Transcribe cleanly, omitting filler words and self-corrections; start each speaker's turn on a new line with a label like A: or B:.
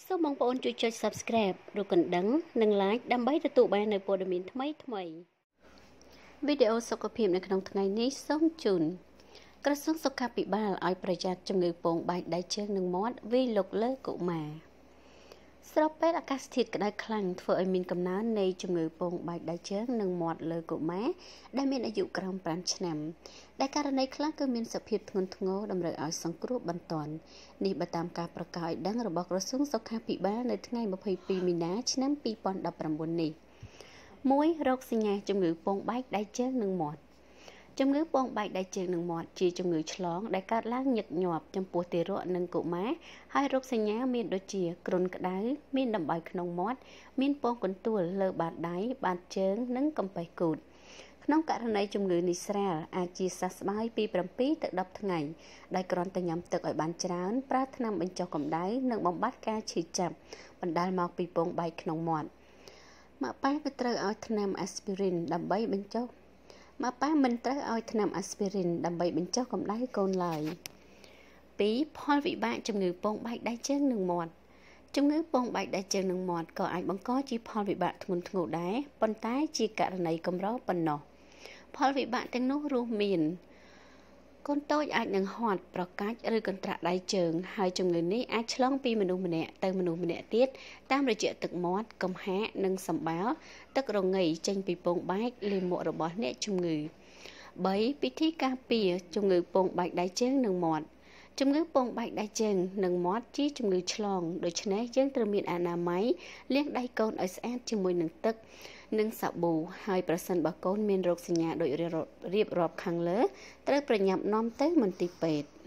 A: សូមបងប្អូនជួយចុច Subscribe ឬកណ្ដឹងនិង Like ដើម្បីទទួលបាននូវព័ត៌មានថ្មីៗវីដេអូសុខភាពនៅក្នុងថ្ងៃនេះសូមជូនក្រសួងសុខាភិបាលឲ្យប្រយ័ត្នជំងឺពងបែកដៃជើងនិងមាត់វាយលុកលើកុមារស្របពេលអាកាសធាតុក្តៅខ្លាំងធ្វើឲ្យមានកំណើននៃជំងឺពងបែកដៃជើងនិងមាត់លើកុមារដែលមានអាយុក្រោម5ឆ្នាំដែលករណីខ្លះគឺមានសភាពធ្ងន់ធ្ងរតម្រូវឲ្យសង្គ្រោះបន្ទាន់នេះបើតាមការប្រកាសឲ្យដឹងរបស់ក្រសួងសុខាភិបាលនៅថ្ងៃ22មីនាឆ្នាំ2019នេះ1រោគសញ្ញាជំងឺពងបែកដៃជើងនិងមាត់ជំងឺពងបែកដៃជើងនិងមាត់ជាជំងឺឆ្លងដែលកើតឡើងញឹកញាប់ចំពោះទារកនិងកុមារហើយរោគសញ្ញាមានដូចជាគ្រុនក្តៅមានដំបៅក្នុងមាត់មានពងកន្ទួលលើបាតដៃបាតជើងនិងកំពែគូតក្នុងករណីជំងឺនេះស្រាលអាចជាសះស្បើយពី7ទៅ10ថ្ងៃដោយគ្រាន់តែញ៉ាំទឹកឲ្យបានច្រើនប្រើថ្នាំបញ្ចុះកម្ដៅនិងបំបត្តិការឈឺចាប់បណ្ដាលមកពីពងបែកក្នុងមាត់ម៉ាក់ប៉ាក៏ត្រូវឲ្យថ្នាំអាស្ពីរីនដើម្បីបញ្ចុះម៉ាក់ប៉ាមិនត្រូវឲ្យថ្នាំអាស្ពីរីនដើម្បីបញ្ចុះកម្ដៅកូនឡើយ2ផលវិបាកជំងឺពងបែកដៃជើងនិងមាត់ជំងឺពងបែកដៃជើងនិងមាត់ក៏អាចបង្កជាផលវិបាកធ្ងន់ធ្ងរដែរប៉ុន្តែជាករណីកម្រប៉ុណ្ណោះផលវិបាកទាំងនោះរួមមានកូនតូចអាចនឹងហាត់ប្រកាច់ឬកន្ត្រាក់ដៃជើងហើយជំងឺនេះអាចឆ្លងពីមនុស្សម្នាក់ទៅមនុស្សម្នាក់ទៀតតាមរយៈទឹកមាត់កំហាកនិងសម្បាល់ទឹករងាយចេញពីពងបែកលាមករបស់អ្នកជំងឺ3ពិធីការពារជំងឺពងបែកដៃជើងនិងមាត់ជំងឺពងបែកដៃជើងនិងមាត់ជាជំងឺឆ្លងដូច្នេះយើងត្រូវមានអនាម័យលាងដៃកូនឲ្យស្អាតជាមួយនឹងទឹកនិងសាប៊ូហើយប្រសិនបើកូនមានរោគសញ្ញាដូចរៀបរាប់ខាងលើត្រូវប្រញាប់នាំទៅមន្ទីរពេទ្យ